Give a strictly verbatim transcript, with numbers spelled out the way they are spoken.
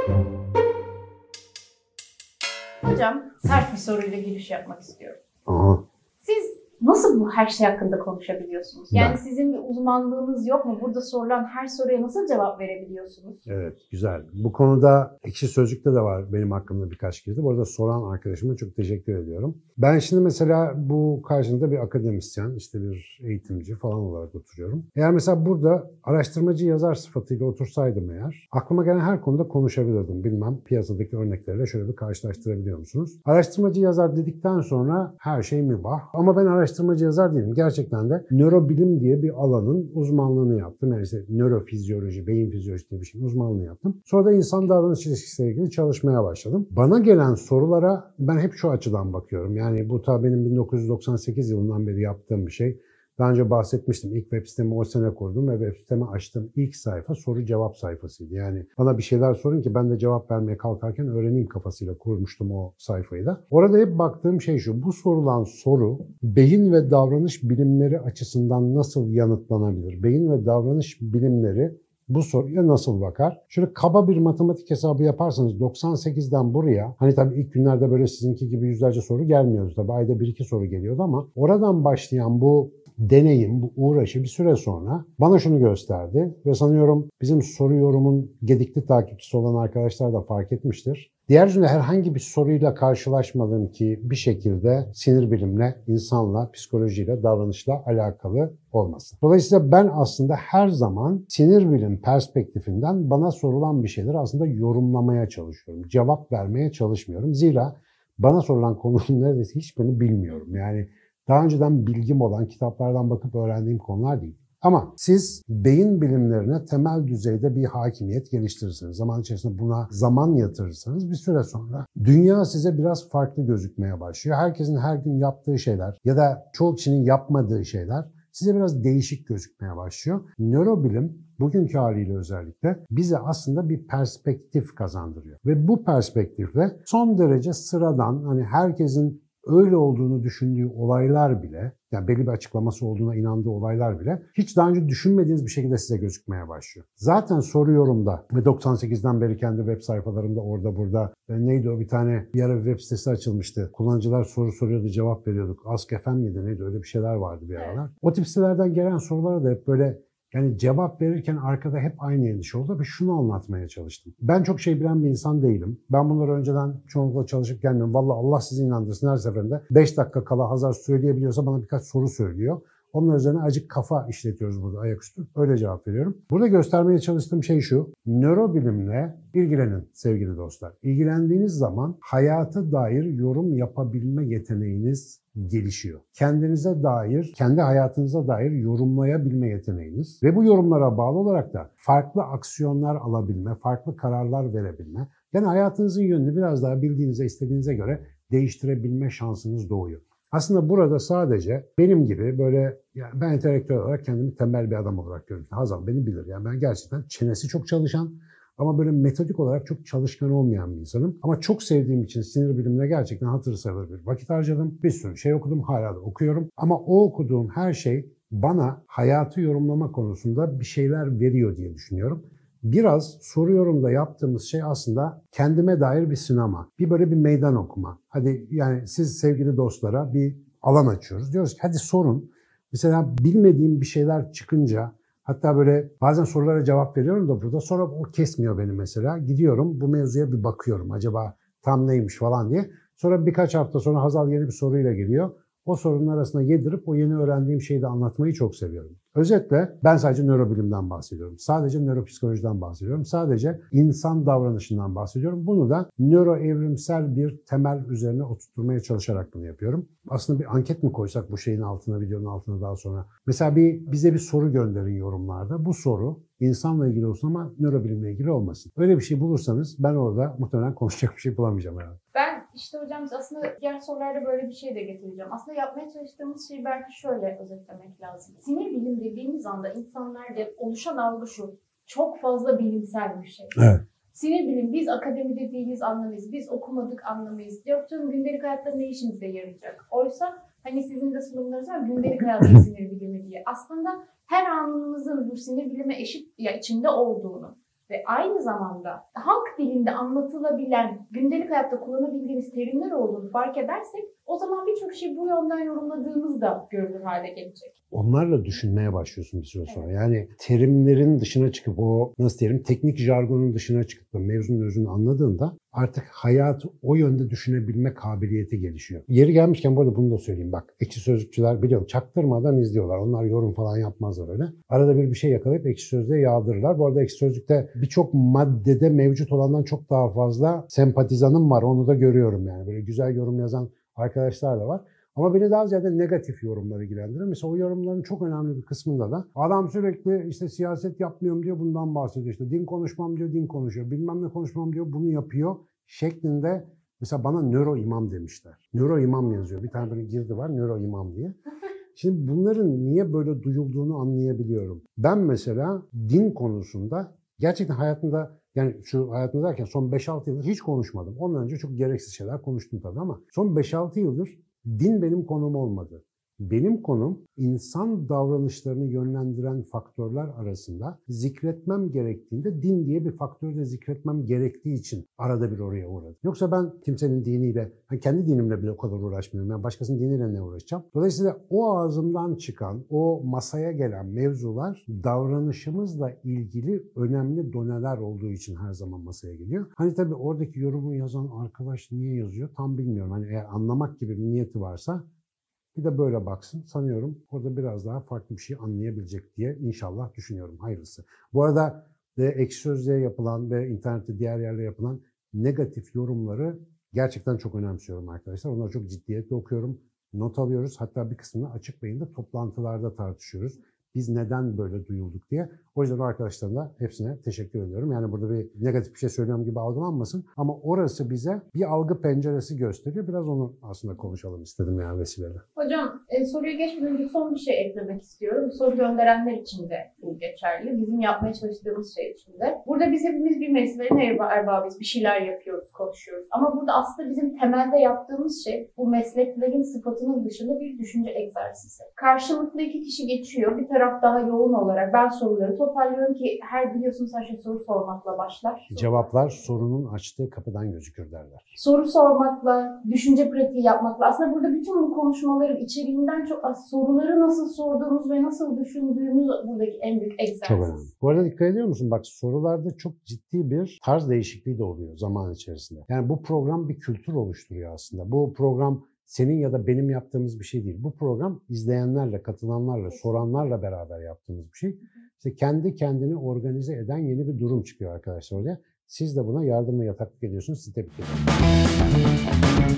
Hocam, sert bir soruyla giriş yapmak istiyorum. Aha. Siz nasıl bu her şey hakkında konuşabiliyorsunuz? Yani Ben. sizin bir uzmanlığınız yok mu? Burada sorulan her soruya nasıl cevap verebiliyorsunuz? Evet, güzel. Bu konuda Ekşi Sözlük'te de var benim hakkımda birkaç girdi. Bu arada soran arkadaşıma çok teşekkür ediyorum. Ben şimdi mesela bu karşında bir akademisyen, işte bir eğitimci falan olarak oturuyorum. Eğer mesela burada araştırmacı yazar sıfatıyla otursaydım eğer, aklıma gelen her konuda konuşabilirdim. Bilmem piyasadaki örneklerle şöyle bir karşılaştırabiliyor musunuz? Araştırmacı yazar dedikten sonra her şey mübah. Ama ben araştırmacı yazar değilim. Gerçekten de nörobilim diye bir alanın uzmanlığını yaptım. Yani işte nörofizyoloji, beyin fizyolojisi diye bir şeyin uzmanlığını yaptım. Sonra da insan davranış ilişkisiyle ilgili çalışmaya başladım. Bana gelen sorulara ben hep şu açıdan bakıyorum. Yani bu ta benim bin dokuz yüz doksan sekiz yılından beri yaptığım bir şey. Daha önce bahsetmiştim. İlk web sitemi o sene kurdum ve web sitemi açtığım ilk sayfa soru cevap sayfasıydı. Yani bana bir şeyler sorun ki ben de cevap vermeye kalkarken öğreneyim kafasıyla kurmuştum o sayfayı da. Orada hep baktığım şey şu. Bu sorulan soru beyin ve davranış bilimleri açısından nasıl yanıtlanabilir? Beyin ve davranış bilimleri bu soruya nasıl bakar? Şöyle kaba bir matematik hesabı yaparsanız doksan sekizden buraya, hani tabii ilk günlerde böyle sizinki gibi yüzlerce soru gelmiyordu. Tabii ayda bir iki soru geliyordu ama oradan başlayan bu deneyim, bu uğraşı bir süre sonra bana şunu gösterdi ve sanıyorum bizim soru yorumun gedikli takipçisi olan arkadaşlar da fark etmiştir. Diğer cümle herhangi bir soruyla karşılaşmadım ki bir şekilde sinir bilimle, insanla, psikolojiyle, davranışla alakalı olmasın. Dolayısıyla ben aslında her zaman sinir bilim perspektifinden bana sorulan bir şeyleri aslında yorumlamaya çalışıyorum. Cevap vermeye çalışmıyorum. Zira bana sorulan konuların neredeyse hiçbirini bilmiyorum. Yani daha önceden bilgim olan, kitaplardan bakıp öğrendiğim konular değil. Ama siz beyin bilimlerine temel düzeyde bir hakimiyet geliştirirseniz, zaman içerisinde buna zaman yatırırsanız bir süre sonra dünya size biraz farklı gözükmeye başlıyor. Herkesin her gün yaptığı şeyler ya da çoğu kişinin yapmadığı şeyler size biraz değişik gözükmeye başlıyor. Nörobilim bugünkü haliyle özellikle bize aslında bir perspektif kazandırıyor. Ve bu perspektifle son derece sıradan, hani herkesin öyle olduğunu düşündüğü olaylar bile, yani belli bir açıklaması olduğuna inandığı olaylar bile hiç daha önce düşünmediğiniz bir şekilde size gözükmeye başlıyor. Zaten soru yorumda ve doksan sekizden beri kendi web sayfalarımda orada burada e, neydi o bir tane bir ara bir web sitesi açılmıştı. Kullanıcılar soru soruyordu, cevap veriyorduk. Ask F M miydi neydi, öyle bir şeyler vardı bir aralar. O tip sitelerden gelen sorulara da hep böyle, yani cevap verirken arkada hep aynı endişe oldu ve şunu anlatmaya çalıştım. Ben çok şey bilen bir insan değilim. Ben bunları önceden çoğunlukla çalışıp gelmiyorum. Vallahi Allah sizi inandırsın, her seferinde beş dakika kala Hazar söyleyebiliyorsa bana birkaç soru söylüyor. Onun üzerine acık kafa işletiyoruz burada ayaküstü. Öyle cevap veriyorum. Burada göstermeye çalıştığım şey şu. Nörobilimle ilgilenin sevgili dostlar. İlgilendiğiniz zaman hayata dair yorum yapabilme yeteneğiniz gelişiyor. Kendinize dair, kendi hayatınıza dair yorumlayabilme yeteneğiniz ve bu yorumlara bağlı olarak da farklı aksiyonlar alabilme, farklı kararlar verebilme, yani hayatınızın yönünü biraz daha bildiğinize, istediğinize göre değiştirebilme şansınız doğuyor. Aslında burada sadece benim gibi böyle, yani ben entelektüel olarak kendimi tembel bir adam olarak görüyorum. Hazal beni bilir. Yani ben gerçekten çenesi çok çalışan ama böyle metodik olarak çok çalışkan olmayan bir insanım. Ama çok sevdiğim için sinir bilimine gerçekten hatırı sayılır bir vakit harcadım. Bir sürü şey okudum, hala da okuyorum. Ama o okuduğum her şey bana hayatı yorumlama konusunda bir şeyler veriyor diye düşünüyorum. Biraz soru yorumda yaptığımız şey aslında kendime dair bir sinema. Bir böyle bir meydan okuma. Hadi yani siz sevgili dostlara bir alan açıyoruz. Diyoruz ki hadi sorun. Mesela bilmediğim bir şeyler çıkınca, hatta böyle bazen sorulara cevap veriyorum da burada, sonra o kesmiyor beni mesela. Gidiyorum bu mevzuya bir bakıyorum. Acaba tam neymiş falan diye. Sonra birkaç hafta sonra Hazal yeni bir soruyla geliyor. O sorunun arasına yedirip o yeni öğrendiğim şeyi de anlatmayı çok seviyorum. Özetle ben sadece nörobilimden bahsediyorum. Sadece nöropsikolojiden bahsediyorum. Sadece insan davranışından bahsediyorum. Bunu da nöroevrimsel bir temel üzerine oturtmaya çalışarak bunu yapıyorum. Aslında bir anket mi koysak bu şeyin altına, videonun altına daha sonra? Mesela bir bize bir soru gönderin yorumlarda. Bu soru insanla ilgili olsun ama nörobilimle ilgili olmasın. Öyle bir şey bulursanız ben orada muhtemelen konuşacak bir şey bulamayacağım herhalde. Ben işte hocam aslında diğer sorularda böyle bir şey de getireceğim. Aslında yapmaya çalıştığımız şeyi belki şöyle özetlemek lazım. Sinir bilim dediğimiz anda insanlarda oluşan algı şu: çok fazla bilimsel bir şey. Evet. Sinir bilim, biz akademide değiliz anlamayız, biz okumadık anlamayız. Yaptığım gündelik hayatta ne işimize yarayacak? Oysa hani sizin de sunumlarınız var, gündelik hayatın sinir bilimi diye. Aslında her anınızın bu sinir bilime eşit ya içinde olduğunu, ve aynı zamanda halk dilinde anlatılabilen, gündelik hayatta kullanabildiğimiz terimler olduğunu fark edersek o zaman birçok şey bu yönden yorumladığımız da görülür hale gelecek. Onlarla düşünmeye başlıyorsun bir süre sonra. Evet. Yani terimlerin dışına çıkıp o nasıl diyelim teknik jargonun dışına çıkıp da mevzunun özünü anladığında artık hayatı o yönde düşünebilme kabiliyeti gelişiyor. Yeri gelmişken bu arada bunu da söyleyeyim bak. Ekşi Sözlükçüler biliyorum çaktırmadan izliyorlar. Onlar yorum falan yapmazlar öyle. Arada bir bir şey yakalayıp Ekşi Sözlük'e yağdırırlar. Bu arada Ekşi Sözlük'te birçok maddede mevcut olandan çok daha fazla sempatizanım var. Onu da görüyorum yani. Böyle güzel yorum yazan arkadaşlar da var. Ama beni daha ziyade negatif yorumları ilgilendiriyor. Mesela o yorumların çok önemli bir kısmında da adam sürekli işte siyaset yapmıyorum diyor, bundan bahsediyor. İşte din konuşmam diyor, din konuşuyor. Bilmem ne konuşmam diyor, bunu yapıyor şeklinde. Mesela bana nöro imam demişler. Nöro imam yazıyor. Bir tane böyle girdi var, nöro imam diye. Şimdi bunların niye böyle duyulduğunu anlayabiliyorum. Ben mesela din konusunda gerçekten hayatımda, yani şu hayatımda derken son beş altı yıldır hiç konuşmadım. Ondan önce çok gereksiz şeyler konuştum tabii ama son beş altı yıldır din benim konum olmadı. Benim konum insan davranışlarını yönlendiren faktörler arasında zikretmem gerektiğinde din diye bir faktörü de zikretmem gerektiği için arada bir oraya uğradım. Yoksa ben kimsenin diniyle, hani kendi dinimle bile o kadar uğraşmıyorum. Yani başkasının diniyle ne uğraşacağım? Dolayısıyla o ağzımdan çıkan, o masaya gelen mevzular davranışımızla ilgili önemli doneler olduğu için her zaman masaya geliyor. Hani tabii oradaki yorumu yazan arkadaş niye yazıyor tam bilmiyorum. Hani eğer anlamak gibi bir niyeti varsa bir de böyle baksın. Sanıyorum orada biraz daha farklı bir şey anlayabilecek diye inşallah düşünüyorum. Hayırlısı. Bu arada de Ekşi Sözlük'e yapılan ve internette diğer yerlere yapılan negatif yorumları gerçekten çok önemsiyorum arkadaşlar. Onları çok ciddiyetle okuyorum. Not alıyoruz. Hatta bir kısmını açık beyinde toplantılarda tartışıyoruz. Biz neden böyle duyulduk diye. O yüzden o arkadaşlarım da hepsine teşekkür ediyorum. Yani burada bir negatif bir şey söylüyorum gibi algılanmasın. Ama orası bize bir algı penceresi gösteriyor. Biraz onu aslında konuşalım istedim yani vesileyle. Hocam e, soruya geçmeden önce son bir şey eklemek istiyorum. Soru gönderenler için de bu geçerli. Bizim yapmaya çalıştığımız şey için de. Burada biz hepimiz bir mesleğin erbabıyız. Bir şeyler yapıyoruz, konuşuyoruz. Ama burada aslında bizim temelde yaptığımız şey bu mesleklerin sıfatının dışında bir düşünce egzersizi. Karşılıklı iki kişi geçiyor. Bir taraf daha yoğun olarak ben soruları toparlıyorum ki her biliyorsunuz her şey soru sormakla başlar. Cevaplar sorunun açtığı kapıdan gözükür derler. Soru sormakla, düşünce pratiği yapmakla aslında burada bütün bu konuşmaların içeriğinden çok az soruları nasıl sorduğumuz ve nasıl düşündüğümüz buradaki en büyük egzersiz. Çok önemli. Bu arada dikkat ediyor musun? Bak sorularda çok ciddi bir tarz değişikliği de oluyor zaman içerisinde. Yani bu program bir kültür oluşturuyor aslında. Bu program senin ya da benim yaptığımız bir şey değil. Bu program izleyenlerle, katılanlarla, soranlarla beraber yaptığımız bir şey. İşte kendi kendini organize eden yeni bir durum çıkıyor arkadaşlar oraya. Siz de buna yardım ve yataklık ediyorsunuz. Sizi tebrik ederim.